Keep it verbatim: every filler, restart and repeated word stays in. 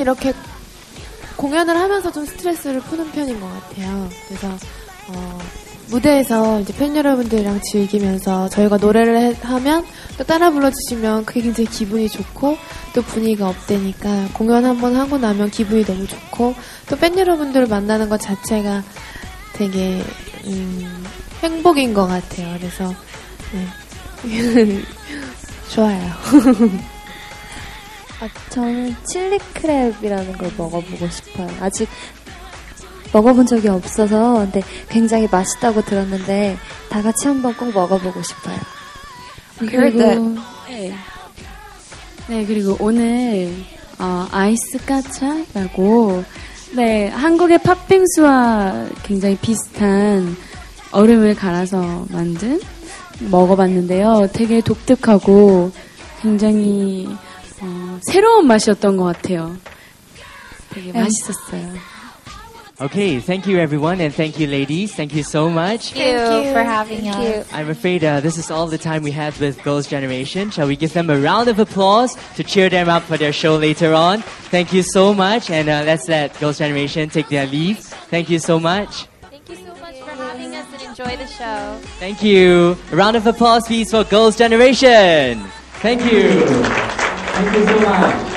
이렇게 공연을 하면서 좀 스트레스를 푸는 편인 것 같아요. 그래서 어, 무대에서 이제 팬 여러분들이랑 즐기면서 저희가 노래를 해, 하면 또 따라 불러주시면 그게 굉장히 기분이 좋고 또 분위기가 업되니까 공연 한번 하고 나면 기분이 너무 좋고 또 팬 여러분들을 만나는 것 자체가 되게 음, 행복인 것 같아요. 그래서 네. 좋아요. 아, 저는 칠리 크랩이라는 걸 먹어보고 싶어요. 아직 먹어본 적이 없어서 근데 굉장히 맛있다고 들었는데 다 같이 한번 꼭 먹어보고 싶어요. 그리고 네, 네 그리고 오늘 어, 아이스 까차라고 네 한국의 팥빙수와 굉장히 비슷한 얼음을 갈아서 만든 먹어봤는데요. 되게 독특하고 굉장히 어, 새로운 맛이었던 것 같아요. 되게 맛있었어요. Okay, thank you everyone and thank you ladies. Thank you so much. Thank you, thank you for having Thank us. you. I'm afraid uh, this is all the time we had with Girls' Generation. Shall we give them a round of applause to cheer them up for their show later on? Thank you so much and uh, let's let Girls' Generation take their leave. Thank you so much. Thank you so much for having us and enjoy the show. Thank you. A round of applause please for Girls' Generation. Thank you. Thank you so much.